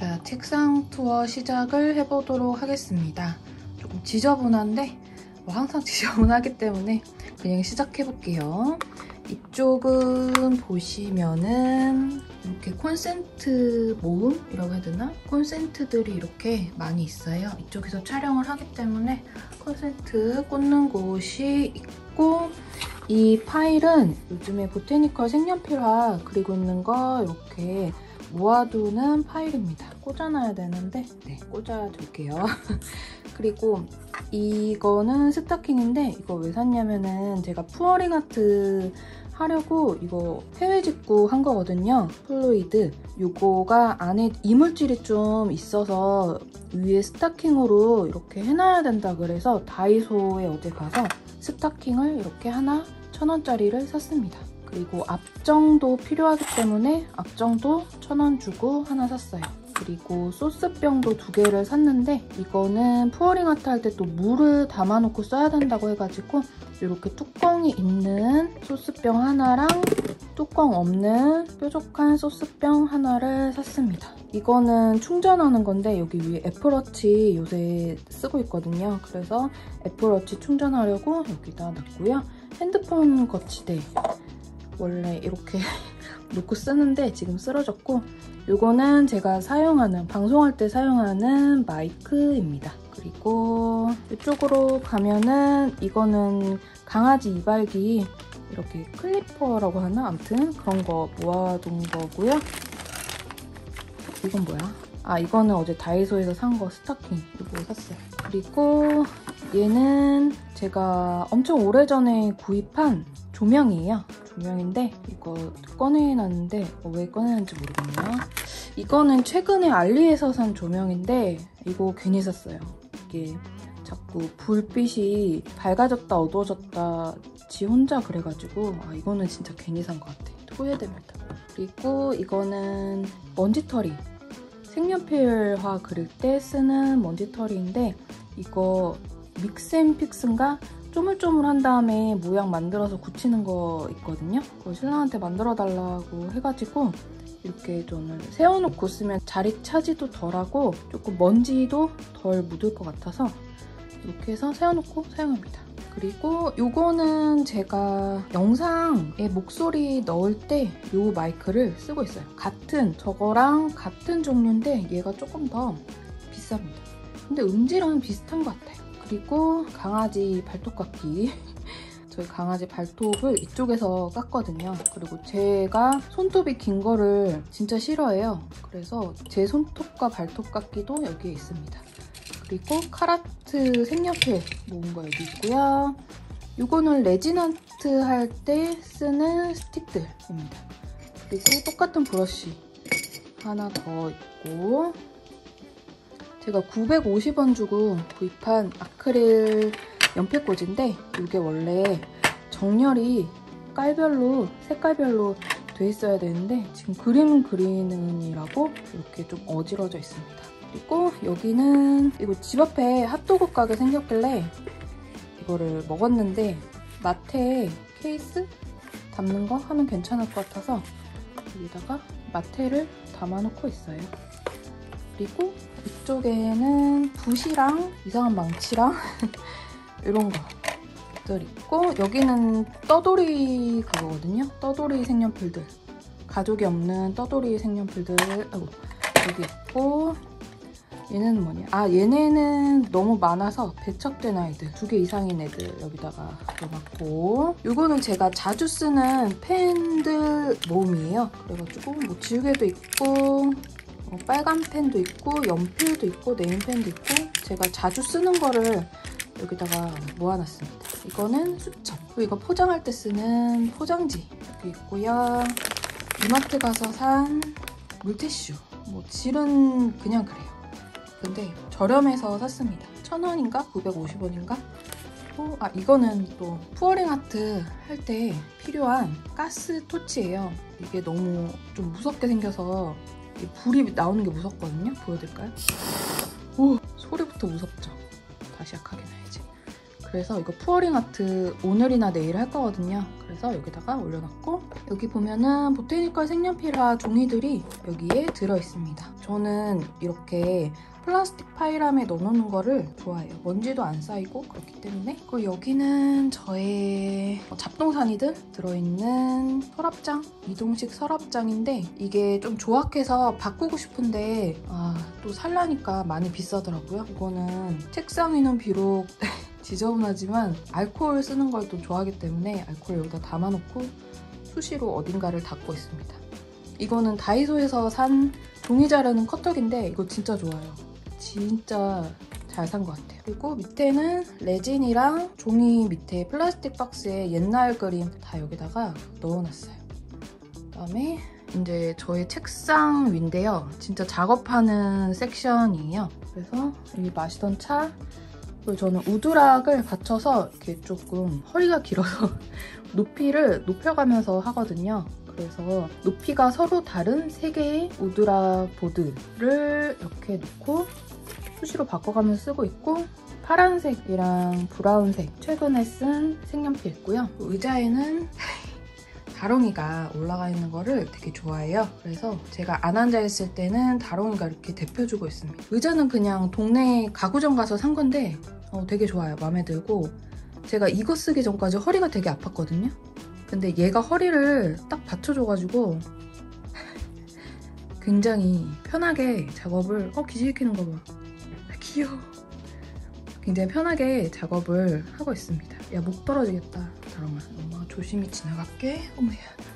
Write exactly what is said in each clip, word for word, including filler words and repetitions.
자, 책상 투어 시작을 해보도록 하겠습니다. 조금 지저분한데 뭐 항상 지저분하기 때문에 그냥 시작해볼게요. 이쪽은 보시면은 이렇게 콘센트 모음이라고 해야 되나? 콘센트들이 이렇게 많이 있어요. 이쪽에서 촬영을 하기 때문에 콘센트 꽂는 곳이 있고, 이 파일은 요즘에 보테니컬 색연필화 그리고 있는 거 이렇게 모아두는 파일입니다. 꽂아놔야 되는데 네, 꽂아둘게요. 그리고 이거는 스타킹인데 이거 왜 샀냐면은 제가 푸어링 아트 하려고 이거 해외 직구 한 거거든요. 플루이드. 이거가 안에 이물질이 좀 있어서 위에 스타킹으로 이렇게 해놔야 된다 그래서 다이소에 어제 가서 스타킹을 이렇게 하나 천 원짜리를 샀습니다. 그리고 앞정도 필요하기 때문에 앞정도 천 원 주고 하나 샀어요. 그리고 소스병도 두 개를 샀는데 이거는 푸어링 아트 할 때 또 물을 담아놓고 써야 된다고 해가지고 이렇게 뚜껑이 있는 소스병 하나랑 뚜껑 없는 뾰족한 소스병 하나를 샀습니다. 이거는 충전하는 건데 여기 위에 애플워치 요새 쓰고 있거든요. 그래서 애플워치 충전하려고 여기다 놨고요. 핸드폰 거치대 원래 이렇게 놓고 쓰는데 지금 쓰러졌고, 이거는 제가 사용하는, 방송할 때 사용하는 마이크입니다. 그리고 이쪽으로 가면은 이거는 강아지 이발기 이렇게 클리퍼라고 하나? 아무튼 그런 거 모아둔 거고요. 이건 뭐야? 아, 이거는 어제 다이소에서 산 거 스타킹 이거 샀어요. 그리고 얘는 제가 엄청 오래전에 구입한 조명이에요. 조명인데 이거 꺼내놨는데 왜 꺼내는지 모르겠네요. 이거는 최근에 알리에서 산 조명인데 이거 괜히 샀어요. 이게 자꾸 불빛이 밝아졌다 어두워졌다 지 혼자 그래가지고 아 이거는 진짜 괜히 산 것 같아. 후회됩니다. 그리고 이거는 먼지털이. 색연필화 그릴 때 쓰는 먼지털이인데 이거 믹스앤픽스인가? 쪼물쪼물한 다음에 모양 만들어서 굳히는 거 있거든요. 그거 신랑한테 만들어달라고 해가지고 이렇게 저는 세워놓고 쓰면 자리 차지도 덜하고 조금 먼지도 덜 묻을 것 같아서 이렇게 해서 세워놓고 사용합니다. 그리고 이거는 제가 영상에 목소리 넣을 때 이 마이크를 쓰고 있어요. 같은 저거랑 같은 종류인데 얘가 조금 더 비쌉니다. 근데 음질은 비슷한 것 같아요. 그리고 강아지 발톱 깎기. 저희 강아지 발톱을 이쪽에서 깎거든요. 그리고 제가 손톱이 긴 거를 진짜 싫어해요. 그래서 제 손톱과 발톱 깎기도 여기에 있습니다. 그리고 카라트 색연필 모은 거 여기 있고요. 이거는 레진 아트 할 때 쓰는 스틱들입니다. 그리고 똑같은 브러쉬 하나 더 있고, 제가 구백오십 원 주고 구입한 아크릴 연필꽂이인데 이게 원래 정렬이 깔별로 색깔별로 돼 있어야 되는데 지금 그림 그리느라고 이렇게 좀 어지러져 있습니다. 그리고 여기는 이거 집 앞에 핫도그 가게 생겼길래 이거를 먹었는데 마테 케이스 담는 거 하면 괜찮을 것 같아서 여기다가 마테를 담아놓고 있어요. 그리고 이쪽에는 붓이랑 이상한 망치랑 이런 것들 있고, 여기는 떠돌이 그거거든요. 떠돌이 색연필들. 가족이 없는 떠돌이 색연필들 아이고, 여기 있고, 얘는 뭐냐? 아, 얘네는 너무 많아서 배척된 아이들. 두 개 이상인 애들 여기다가 넣어놨고, 이거는 제가 자주 쓰는 펜들 모음이에요. 그래가지고 뭐 지우개도 있고 어, 빨간 펜도 있고 연필도 있고 네임펜도 있고 제가 자주 쓰는 거를 여기다가 모아놨습니다. 이거는 수첩. 그리고 이거 포장할 때 쓰는 포장지 여기 있고요. 이마트 가서 산 물티슈. 뭐 질은 그냥 그래요. 근데 저렴해서 샀습니다. 천 원인가? 구백오십 원인가? 또, 아 이거는 또 푸어링 아트 할 때 필요한 가스 토치예요. 이게 너무 좀 무섭게 생겨서 불이 나오는 게 무섭거든요. 보여드릴까요? 오! 소리부터 무섭죠? 다시 약하게 놔야지. 그래서 이거 푸어링 아트 오늘이나 내일 할 거거든요. 그래서 여기다가 올려놨고, 여기 보면은 보테니컬 색연필화 종이들이 여기에 들어있습니다. 저는 이렇게 플라스틱 파일함에 넣어놓는 거를 좋아해요. 먼지도 안 쌓이고 그렇기 때문에. 그리고 여기는 저의 잡동사니들 들어있는 서랍장, 이동식 서랍장인데 이게 좀 조악해서 바꾸고 싶은데 아, 또 살라니까 많이 비싸더라고요. 이거는 책상 위는 비록 지저분하지만 알코올 쓰는 걸 또 좋아하기 때문에 알코올 여기다 담아놓고 수시로 어딘가를 닦고 있습니다. 이거는 다이소에서 산 종이 자르는 커터기인데 이거 진짜 좋아요. 진짜 잘 산 것 같아요. 그리고 밑에는 레진이랑 종이 밑에 플라스틱 박스에 옛날 그림 다 여기다가 넣어놨어요. 그다음에 이제 저의 책상 위인데요. 진짜 작업하는 섹션이에요. 그래서 여기 마시던 차, 그리고 저는 우드락을 받쳐서 이렇게 조금 허리가 길어서 높이를 높여가면서 하거든요. 그래서 높이가 서로 다른 세 개의 우드락 보드를 이렇게 놓고 수시로 바꿔가면서 쓰고 있고, 파란색이랑 브라운색 최근에 쓴 색연필 있고요. 의자에는 다롱이가 올라가 있는 거를 되게 좋아해요. 그래서 제가 안 앉아있을 때는 다롱이가 이렇게 대표주고 있습니다. 의자는 그냥 동네 가구점 가서 산 건데 어, 되게 좋아요. 마음에 들고, 제가 이거 쓰기 전까지 허리가 되게 아팠거든요. 근데 얘가 허리를 딱 받쳐줘가지고 굉장히 편하게 작업을, 어 기지개 켜는 거 봐. 귀여워. 굉장히 편하게 작업을 하고 있습니다. 야, 목 떨어지겠다. 다롱아. 엄마가 조심히 지나갈게. 어머야.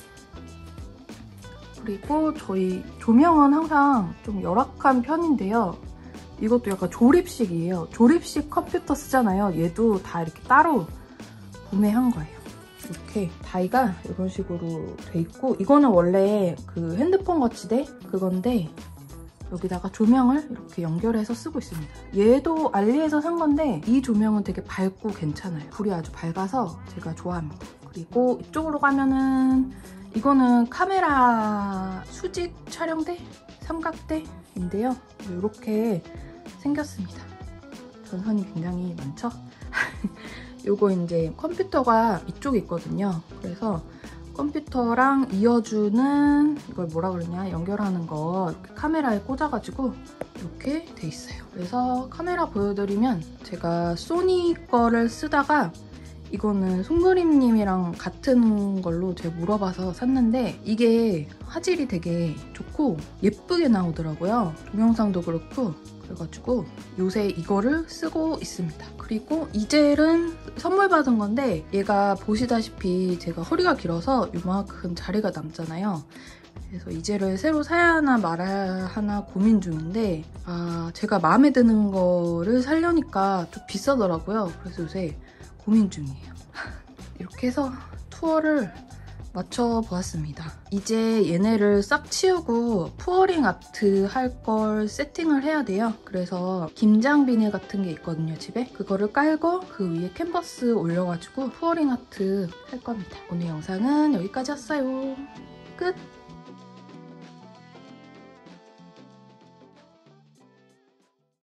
그리고 저희 조명은 항상 좀 열악한 편인데요. 이것도 약간 조립식이에요. 조립식 컴퓨터 쓰잖아요. 얘도 다 이렇게 따로 구매한 거예요. 이렇게 다이가 이런 식으로 돼 있고, 이거는 원래 그 핸드폰 거치대 그건데 여기다가 조명을 이렇게 연결해서 쓰고 있습니다. 얘도 알리에서 산 건데 이 조명은 되게 밝고 괜찮아요. 불이 아주 밝아서 제가 좋아합니다. 그리고 이쪽으로 가면은 이거는 카메라 수직 촬영대? 삼각대인데요. 이렇게 생겼습니다. 전선이 굉장히 많죠? 요거 이제 컴퓨터가 이쪽에 있거든요. 그래서 컴퓨터랑 이어주는 이걸 뭐라 그러냐, 연결하는 거 이렇게 카메라에 꽂아가지고 이렇게 돼 있어요. 그래서 카메라 보여드리면, 제가 소니 거를 쓰다가 이거는 송그림님이랑 같은 걸로 제가 물어봐서 샀는데 이게 화질이 되게 좋고 예쁘게 나오더라고요. 동영상도 그렇고. 그래가지고 요새 이거를 쓰고 있습니다. 그리고 이 젤은 선물 받은 건데 얘가 보시다시피 제가 허리가 길어서 요만큼 자리가 남잖아요. 그래서 이 젤을 새로 사야 하나 말아야 하나 고민 중인데, 아 제가 마음에 드는 거를 사려니까 좀 비싸더라고요. 그래서 요새 고민 중이에요. 이렇게 해서 투어를 맞춰보았습니다. 이제 얘네를 싹 치우고 푸어링 아트 할 걸 세팅을 해야 돼요. 그래서 김장 비닐 같은 게 있거든요, 집에. 그거를 깔고 그 위에 캔버스 올려가지고 푸어링 아트 할 겁니다. 오늘 영상은 여기까지였어요. 끝!